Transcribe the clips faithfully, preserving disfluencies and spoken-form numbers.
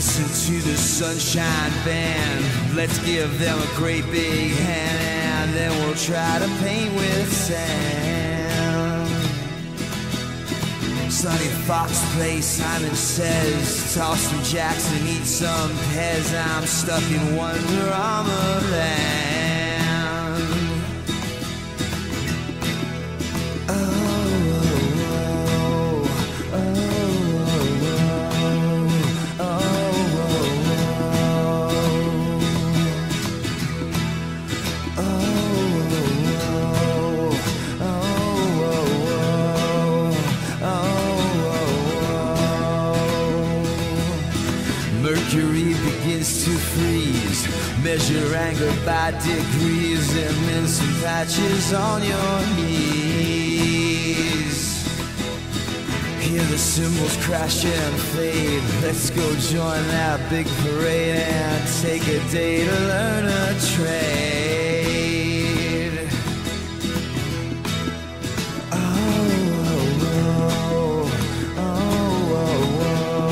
Listen to the Sunshine Band. Let's give them a great big hand, and then we'll try to paint with sand. Sonny Fox plays Simon Says. Toss some Jackson, eat some Pez. I'm stuck in Wonderamaland. Mercury begins to freeze. Measure anger by degrees, and then some patches on your knees. Hear the cymbals crash and fade. Let's go join that big parade and take a day to learn a trade. Oh, oh, oh, oh, oh,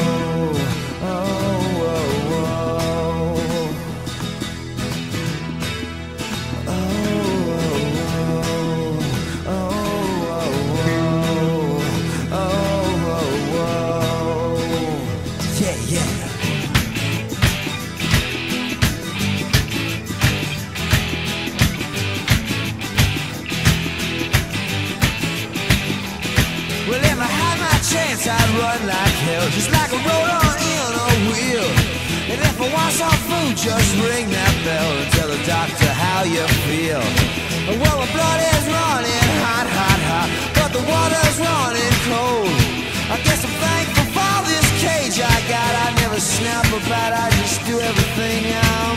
I'd run like hell, just like a roller in a wheel. And if I want some food, just ring that bell and tell the doctor how you feel. Well, my blood is running hot, hot, hot, but the water's running cold. I guess I'm thankful for this cage I got. I never snap about, I just do everything I'm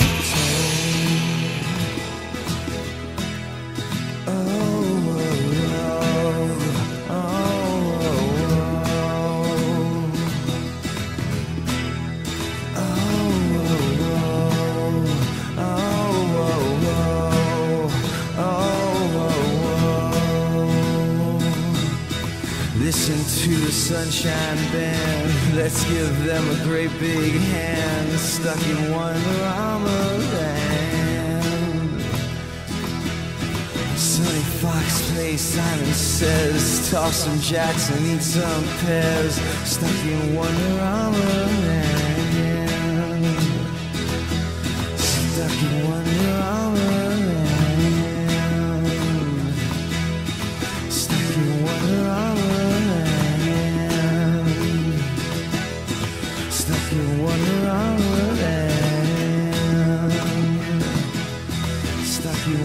Listen to the Sunshine Band. Let's give them a great big hand. Stuck in Wonderamaland. Sonny Fox plays Simon Says. Toss some Jackson, eat some Pez. Stuck in Wonderamaland. Stuck in Wonderamaland. Stuck in Wonderamaland. Wonderamaland. Stuck in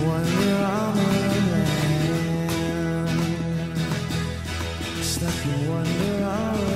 Wonderamaland. Stuck in Wonderamaland.